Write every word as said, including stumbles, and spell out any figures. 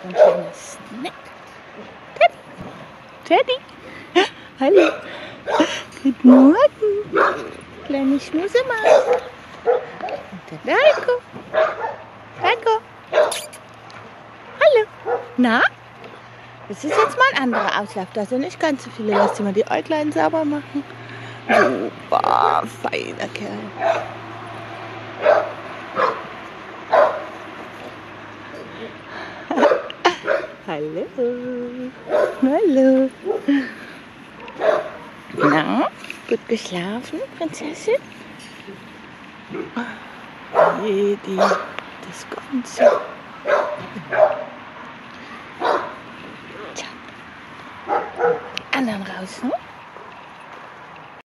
ein kleiner Snack. Teddy. Teddy. Hallo. Guten Morgen. Kleine Schmusemaus. Und der Heiko. Heiko. Hallo. Na? Das ist jetzt mal ein anderer Auslauf. Da sind nicht ganz so viele. Lass dir mal die Äuglein sauber machen. Super, feiner Kerl. Hallo. Hallo. Na, gut geschlafen, Prinzessin? Jedi, das Ganze. Tja. Die anderen raus, ne?